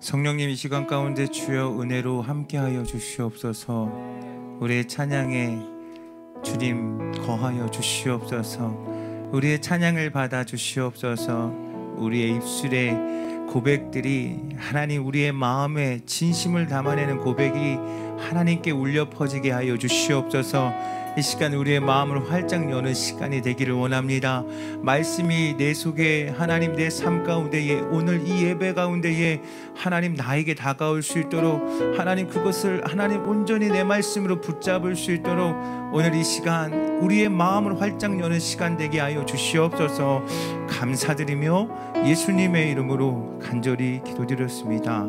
성령님, 이 시간 가운데 주여 은혜로 함께하여 주시옵소서. 우리의 찬양에 주님 거하여 주시옵소서. 우리의 찬양을 받아 주시옵소서. 우리의 입술에 고백들이 하나님, 우리의 마음에 진심을 담아내는 고백이 하나님께 울려 퍼지게 하여 주시옵소서. 이 시간 우리의 마음을 활짝 여는 시간이 되기를 원합니다. 말씀이 내 속에, 하나님 내 삶 가운데에, 오늘 이 예배 가운데에 하나님 나에게 다가올 수 있도록, 하나님 그것을 하나님 온전히 내 말씀으로 붙잡을 수 있도록 오늘 이 시간 우리의 마음을 활짝 여는 시간 되게 하여 주시옵소서. 감사드리며 예수님의 이름으로 간절히 기도드렸습니다.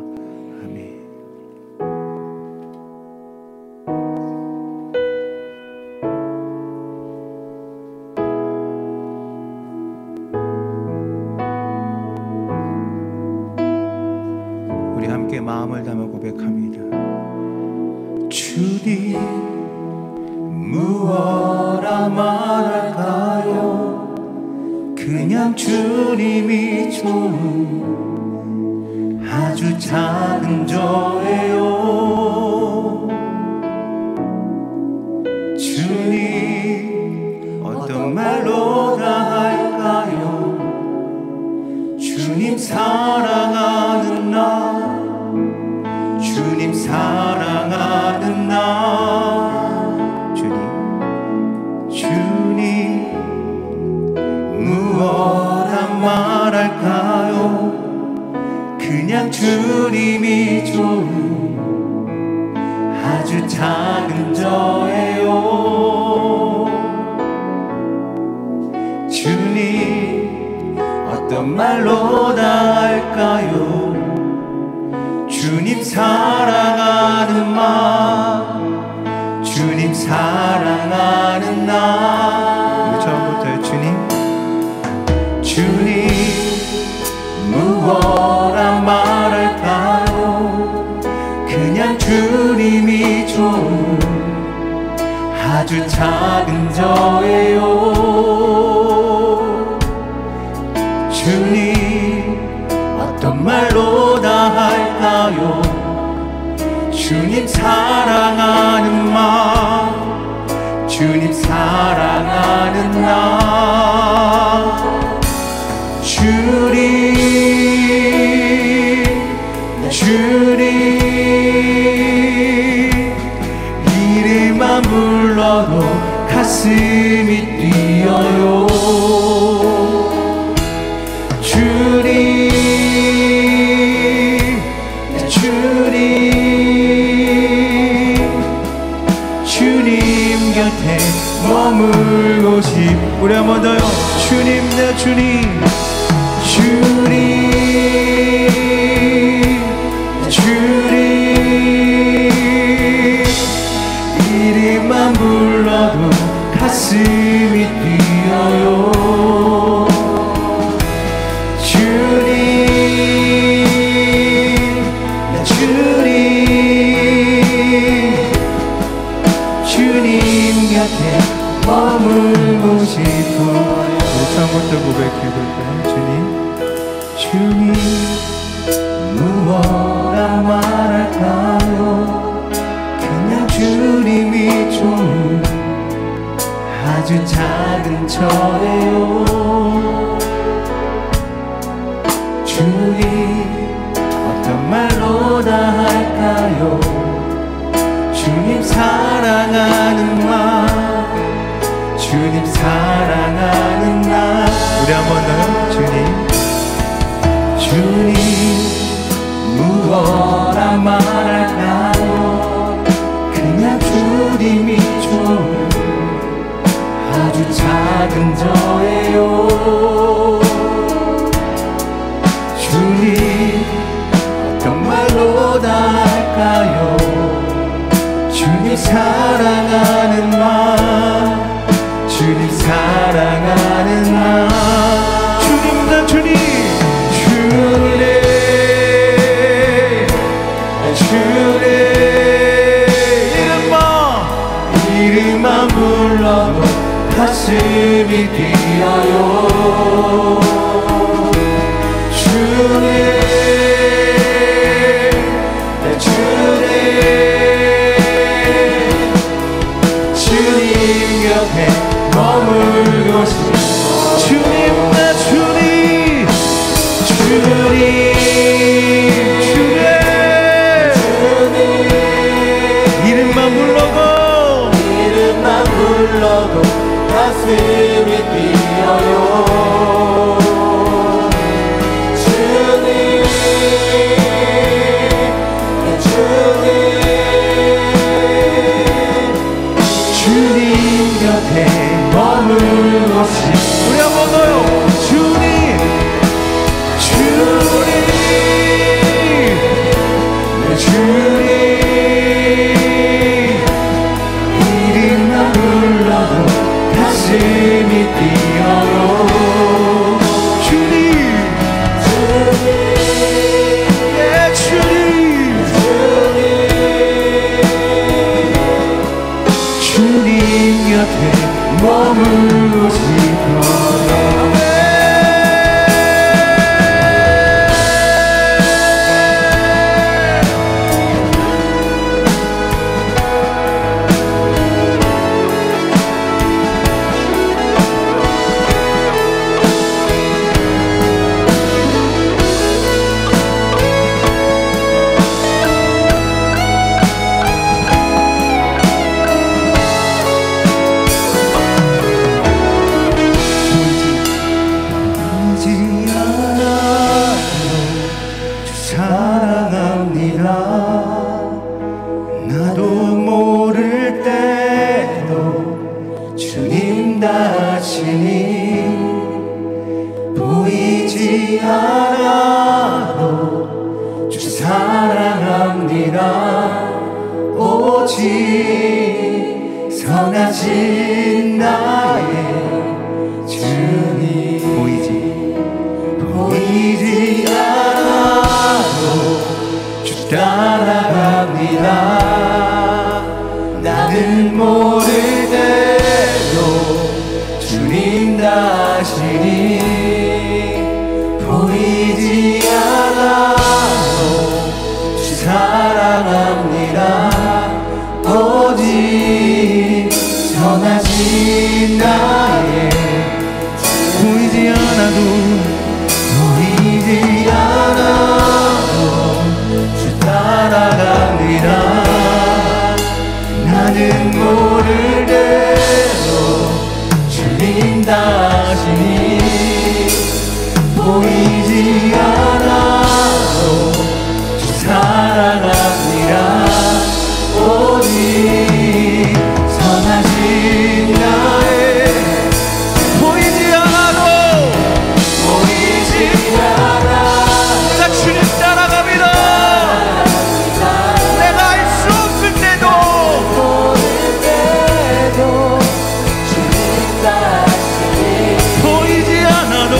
마음을 담아 고백합니다. 주님, 무엇라 말할까요? 그냥 주님이 좋은 아주 작은 저예요. 주님, 어떤 말로 다 할까요? 주님 사랑하는 나, 주님 사랑하는 나, 주님 무엇라 말할까요? 그냥 주님이 좋은 아주 작은 저예요. 주님, 어떤 말로 다 할까요? 주님 사랑하는 마음, 주님 사랑하는 나. 처음부터 주님 무엇라 말할까요? 그냥 주님이 좋은 아주 작은 저예요. 주님, 어떤 말로 다 할까요? 주님 사랑하는 마음, 주님 사랑하는 나. 주님 이름만 불러도 가슴이 뛰어요. 주님 곁에 머물고 싶. 우리 한 번 더요. 주님, 내 주님, 주님 이름만 불러도 가슴이 뛰어요. 머물고 싶어요. 처음부터 고백해볼까요? 주님 무엇라 말할까요? 그냥 주님이 좋은 아주 작은 저예요. 주님, 어떤 말로 다 할까요? 주님 사랑하는 마음, 주님 사랑하는 나. 우리 한 번 더요. 주님 무엇라 말할까요? 그냥 주님이 좋은 아주 작은 저예요. 주님, 어떤 말로 다 할까요? 주님 사랑하는 마음, 주님 사랑하는 나. 주님, 나 주님, 주님 이름만 불러도 가슴이 뛰어요. 머물고 싶어요. 보이지 않아도 주 사랑합니다. 오직 선하신 나의 주님. 보이지 않아도 주 따라갑니다. 나는 모를 대로 주님 다시니 보이지 않아도 주 사랑합니다. 오직 선하신 나의 보이지 않아도 주 따라갑니다. 나는 모를 대로 주님 다시니 보이지 않아도 주 사랑합니다. 오직 선하신 나의 보이지 않아도 나 주님 따라갑니다. 내가 알 수 없을 때도 주님 다시니 보이지 않아도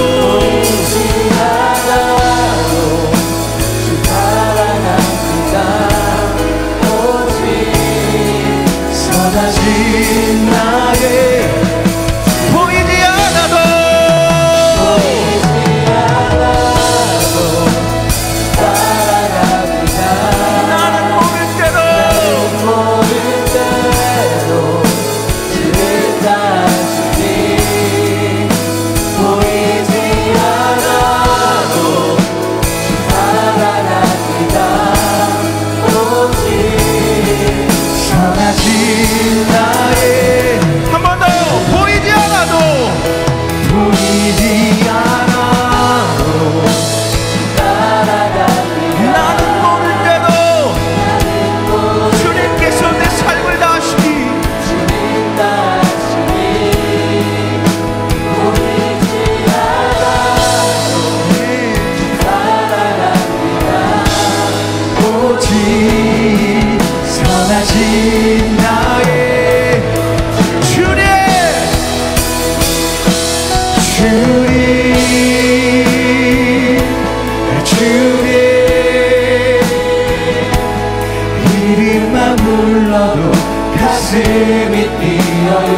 주 사랑합니다. 오직 선하신 나의 보이지 않아도 따라갑니다. 나는 모를 때도 주님 다시니 보이지 않아도 주 사랑합니다. 오직 선하신 나의 한 번 더 보이지 않아도 보이지 않아도 따라갑니다. 나는 모를 때도 주님께서 내 삶을 다시니 주님 다시니 보이지 않아도 사랑합니다. 오직 선하신 나의 주님 이름만 불러도 가슴이 뛰어요.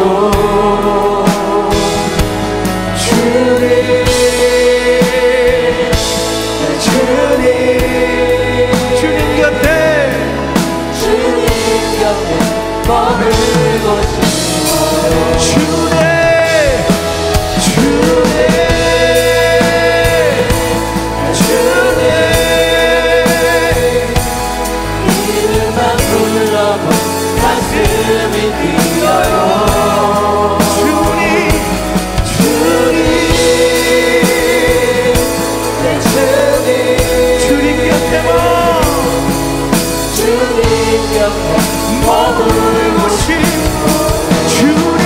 주님 곁에 머물고 싶어요. 이름만 불러도 가슴이 뛰어요. 주님 내 주님 곁에만 주님 곁에 머물고 싶어. 주님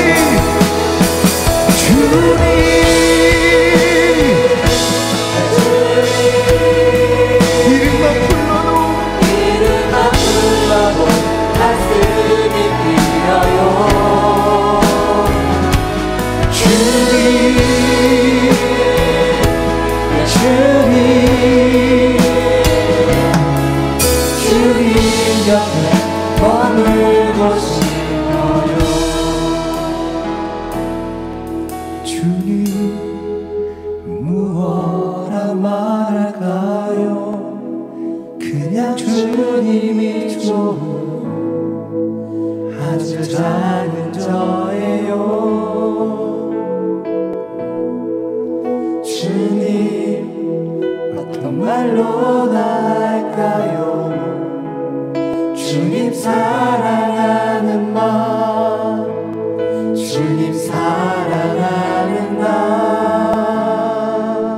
이름만 불러도 가슴이 뛰어요. 주님 곁에 머물고 싶어요. 그냥 주님이 좋은 아주 작은 저예요. 주님 어떤 말로 나갈까요? 주님 사랑하는 마음, 주님 사랑하는 나.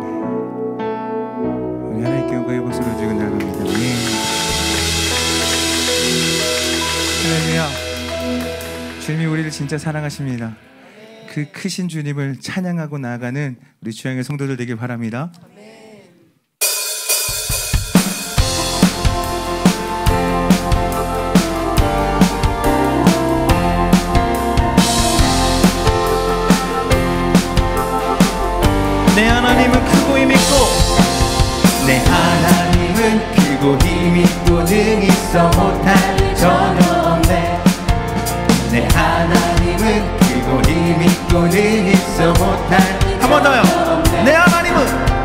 우리 하나님께 영광의 박수를 드리고 나갑니다. 할렐루야. 주님이 우리를 진짜 사랑하십니다. 그 크신 주님을 찬양하고 나아가는 우리 주양의 성도들 되길 바랍니다. 내 하나님은 크고 힘있고, 내 하나님은 크고 힘있고 능 있어 못할 전혀 없네. 내 하나님은 크고 힘있고 능 있어 못할 한 번 더요. 내 하나님은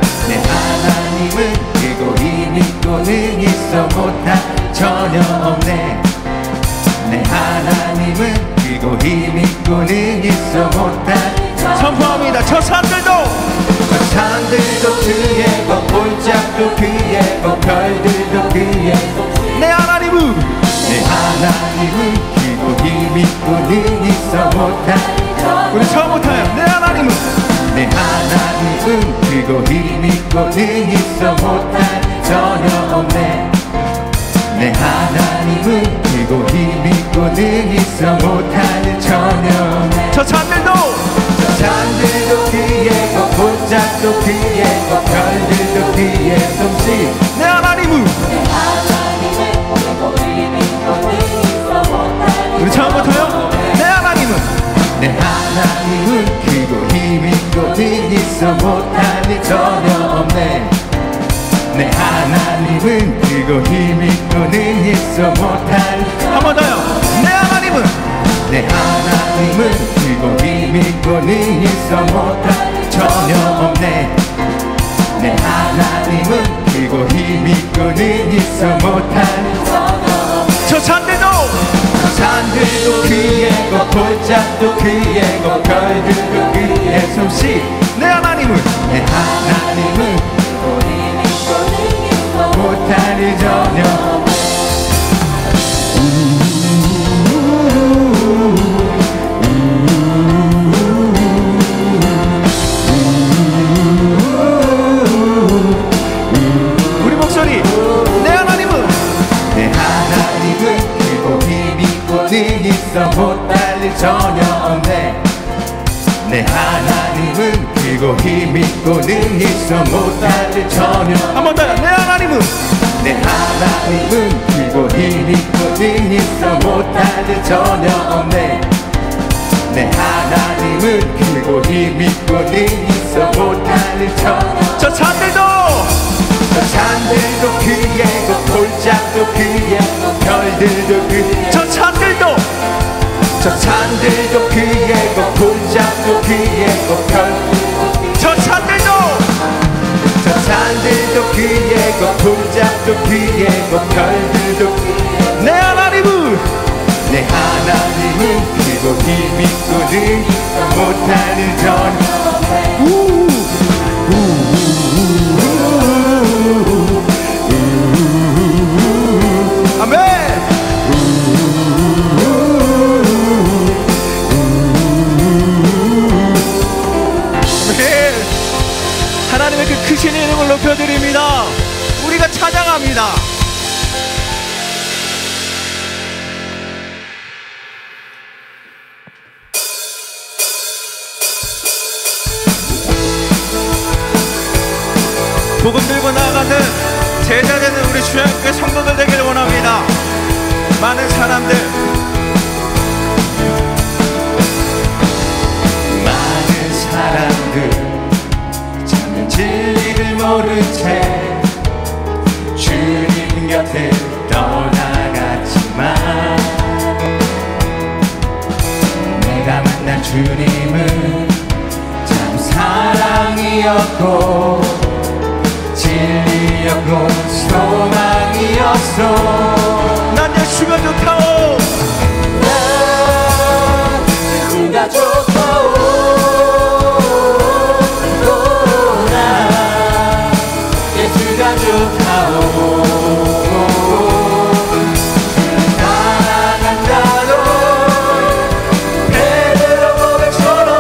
크고 힘있고 능 있어 못할 전혀 없네. 내 하나님은 크고 힘있고 능 있어 못할 선포합니다. 저 산들도 산들도 그의 것, 골짜기도 그의 것, 별들도 그의 것. 내 하나님은 크고 힘있고 능 있어 못할. 우리 처음부터요. 내 하나님은 크고 힘있고 능 있어 못할 전혀 없네. 내 하나님은 크고 힘있고 능 있어 못할 전혀 없네. 저 산들도 그의 것, 골짜기도 그의 것, 별들도 그의 솜씨. 내 하나님은 우리 처음부터요. 내 하나님은 크고 힘있고 능 있어 못할 일 전혀 없네. 내 하나님은 크고 힘있고 능 있어 못할. 한 번 더요. 내 하나님은 크고 힘있고 능 있어 못할 전혀 없네. 내 하나님은 크고 힘있고 능 있어 못할. 저 산들도 그의 것, 골짜기도 그의 것, 별들도 그의 솜씨. 내 하나님은 못할 일 전혀. 우리 목소리. 내 하나님은 크고 힘있고 능 있어 못할 일 전혀 없네. 내 하나님은 크고 힘있고 능 있어 못할 일 전혀. 한 번 더요. 내 하나님은 크고 힘있고 능 있어 못할 일 전혀 없네. 내 하나님은 크고 힘있고 능 있어 못할 일 전혀. 저 산들도 그의 것, 골짜기도 그의 것, 별들도 그의. 저 산들도 그의 것, 골짜기도 그의 것, 별들도. 저 산들도 그의 것, 골짜기도 그의 것, 별들도. 내 하나님은 크고 힘있고 능 못할 일 전혀. 아멘. 하나님의 그 크신 이름을 높여드립니다. 우리가 찬양합니다. 복음 들고 나아가는 제자 되는 우리 주양교회 성도들 되기를 원합니다. 많은 사람들, 참는 진리를 모른 채 주님 곁을 떠나갔지만, 내가 만난 주님은 참 사랑이었고 진리였고 소망이 예수가 좋다오. 예수가 좋다오. 예수가 좋다오. 사랑한다도 베드로 고백처럼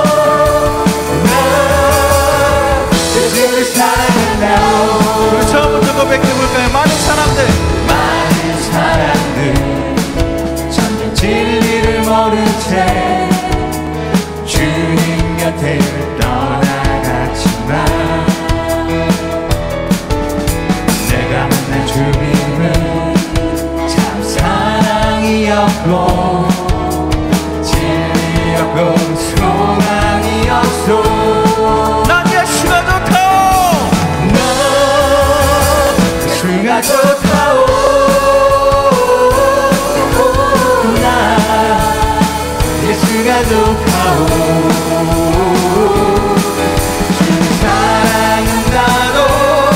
나 예수를 사랑한다오. 우리 처음부터 고백해볼까요? 많은 사람들 전혀 진리를 모른 채 주님 곁에 떠나갔지만 내가 만난 주님은 참 사랑이었고 진리였고 소망이었소. 난 예수가 좋다오. 너 예수가 좋다오. 예수가 좋다오. 주를 사랑한다도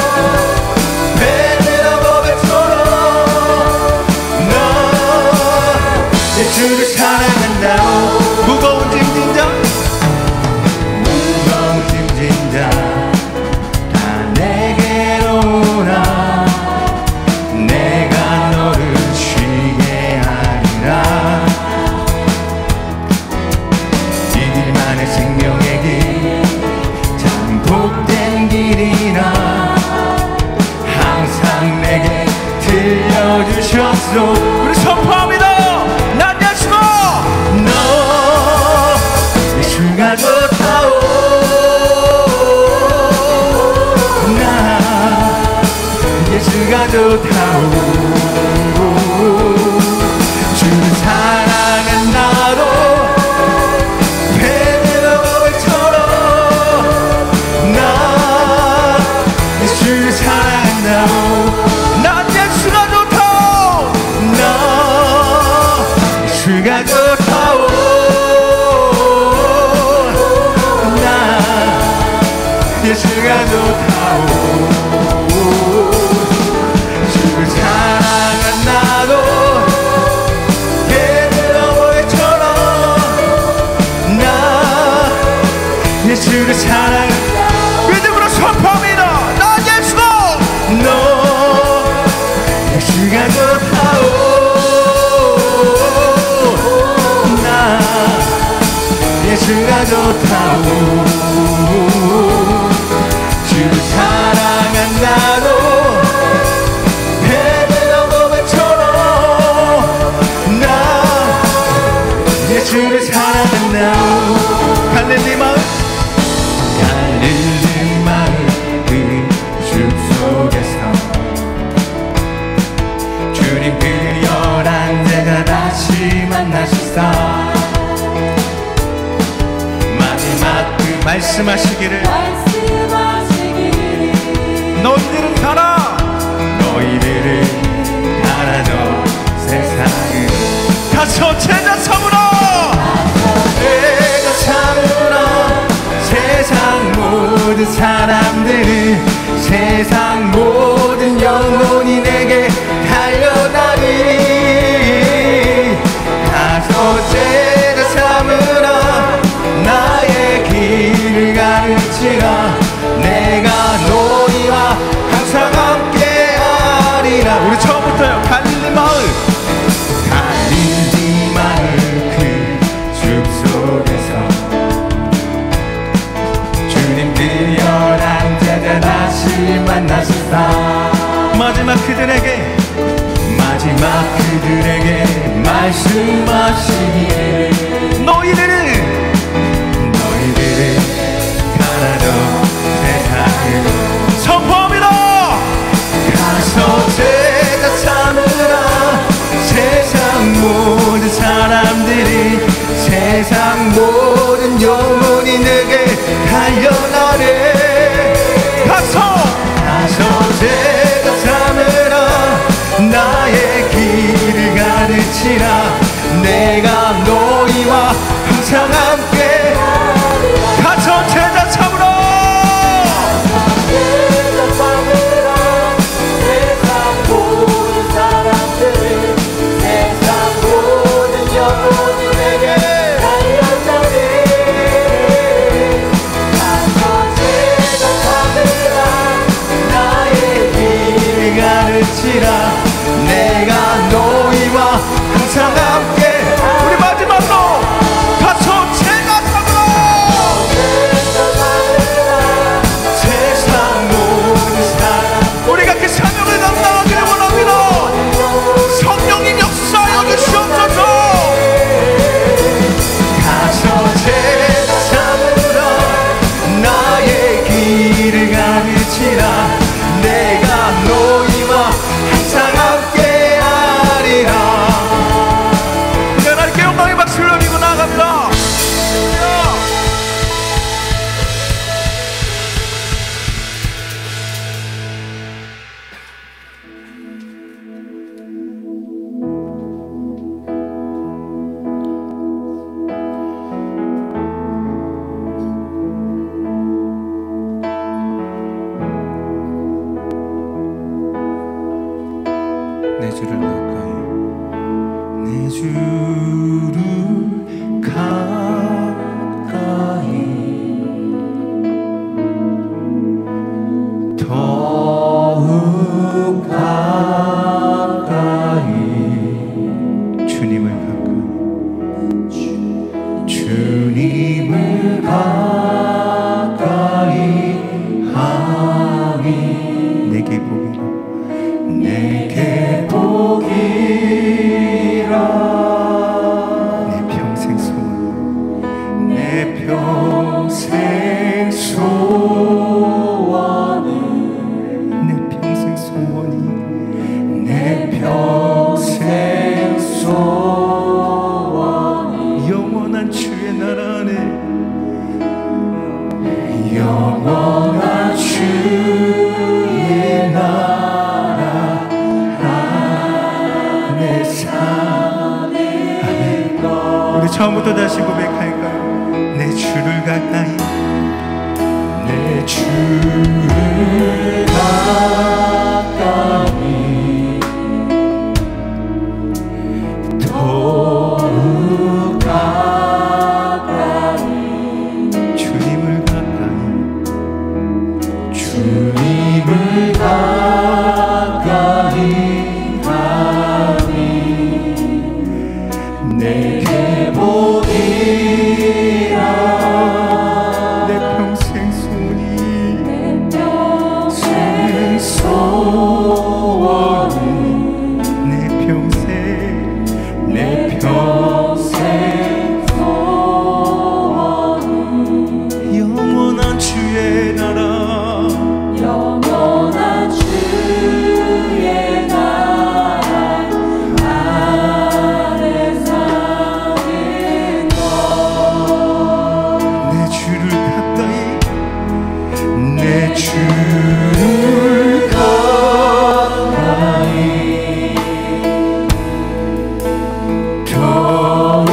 베드로 고백처럼 너 예수를 사랑한다오. 무거운 짐진 자 무거운 짐진 자 다 내게로 오라. 내가 너를 쉬게 하리라. 이길만의 생명의 길 참 복된 길이라 항상 내게 들려주셨소. 우리 선포합니다. 난 예수가 너 예수가 좋다오. 나 예수가 좋다오. 주를 사랑한다도 베드로 고백처럼 나 예수를 사랑한다오. 난 예수가 좋다오. 너 예수가 좋다오. 나 예수가 좋다오. 주를 사랑한다도 베드로 고백처럼 나 예수를 사랑한다. 믿음으로 선포합니다. 난 예수가 너 예수가 좋다오. 나 예수가 좋다오. 주를 사랑한다도 베드로 고백처럼 나 예수를 사랑한다오. 갈릴리 마을 갈릴리 마을 그 숲속에서 주님 그 열한 제자 다시 만나시사 마지막 그 말씀하시기를 너희들은 가라. 너희들을 가라져 세상을 가서 제자 삼으라. 내가 삼으라. 세상 모든 사람들을 세상 모든 영혼이 내게 달려나리. 가서 제자 삼으라. 나의 길을 가르치라. 내가 너희와 항상 함께하리라. 우리 처음부터요. 갈릴리 마을 갈릴리 마을 그 숲속에서 주님 그 열한 제자 다시 만나셨다. 마지막 그들에게 말씀하시기에 너희들은 가라져 세상을 선포합니다. 가서 제자 삼으라. 세상 모든 사람들이 세상 모든 영혼이 내게 달려나래. 가서 제자 삼으라. 나의 길을 가르치라. 내가 너희와 항상 함께 가서 제자 삼으라. 할지라 내가 너희와 항상 함께. 우리 마지막으로 가서 제가 삼으로 세상 모든 사람 우리가 그 사명을 감당하기를 원합니다. 성령님 역사하여 주시옵소서. 가서 제가 삼으로 나의 길을 가르치라 내가 너희와 항상 함께하리라. 우리 하나님께 영광의 박수를 올리고 나아갑니다. 내 주를 가까이 내 주를 가까이 더욱 가까이 주님을 가까이 주님을 가까이 하니 내게 보기라 내게 보기라 내 평생 소원 내 평생 소원은 내 평생 소원이 내 평생 소원이 영원한 주의 나라 안에 영원한 주의 나라 우리 처음부터 다시 고백할까요? 내 주를 가까이 내 주를 가까이 더욱 가까이 주님을 가까이 주님을 가까이 내게 보기라 내 평생 소원이 내 평생 소원이 내 평생 소원이 영원한 주의 나라 영원한 주의 나라 안에 사는 것 내 주를 가까이 내 주를 가까이 더욱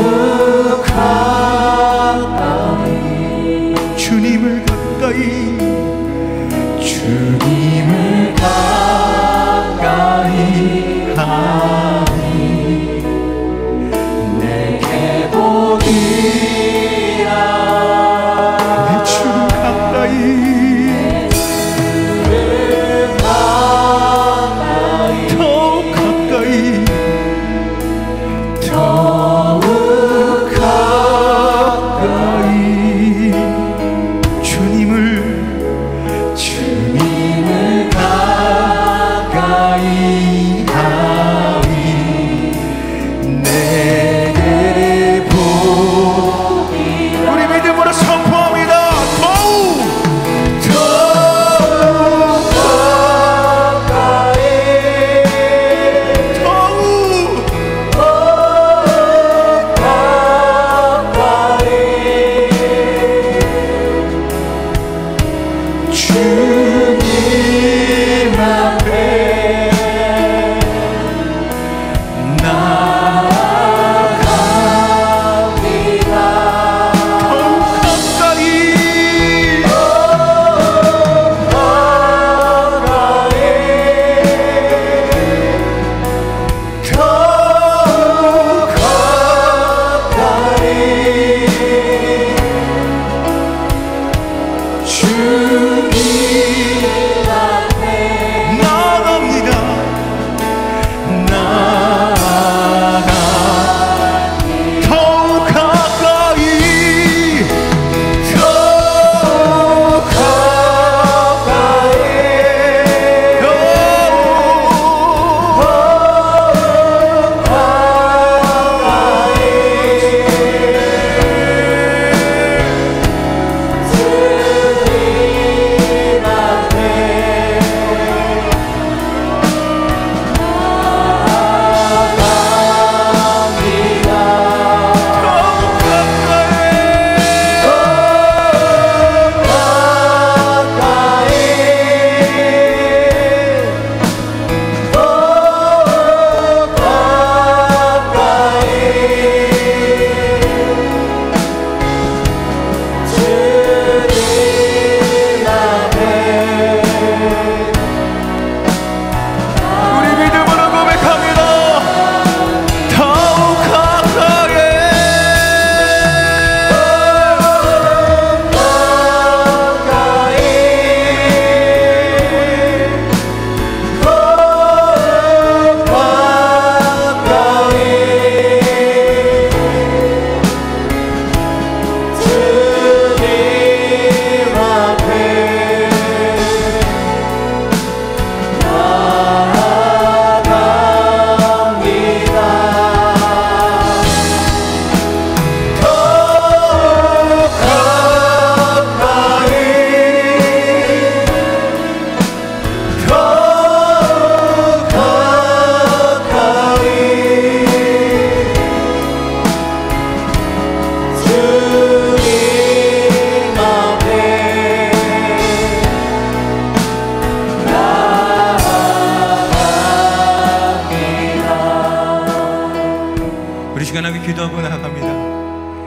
가까이 주님을 가까이 주님을 가까이 하니 내게 보기라 내 주를 가까이 더욱 가까이 더욱 가까이 주님을 가까이 하니 내게 보기라 우리 믿음으로 선포합니다. 더욱 가까이 더욱 가까이 주님 앞에 기도하고 나아갑니다.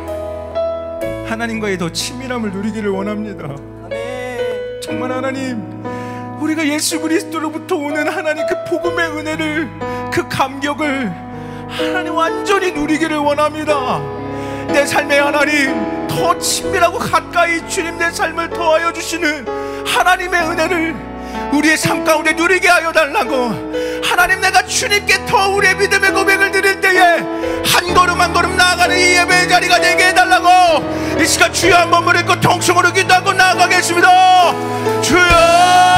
하나님과의 더 친밀함을 누리기를 원합니다. 정말 하나님, 우리가 예수 그리스도로부터 오는 하나님 그 복음의 은혜를, 그 감격을 하나님 완전히 누리기를 원합니다. 내 삶에 하나님 더 친밀하고 가까이 주님 내 삶을 더하여 주시는 하나님의 은혜를 우리의 삶 가운데 누리게 하여 달라고. 하나님, 내가 주님께 더 우리의 믿음의 고백을 드릴 때에 한 걸음 한 걸음 나아가는 이 예배의 자리가 되게 해달라고 이 시간 주여 한번 부르고 통성으로 기도하고 나아가겠습니다. 주여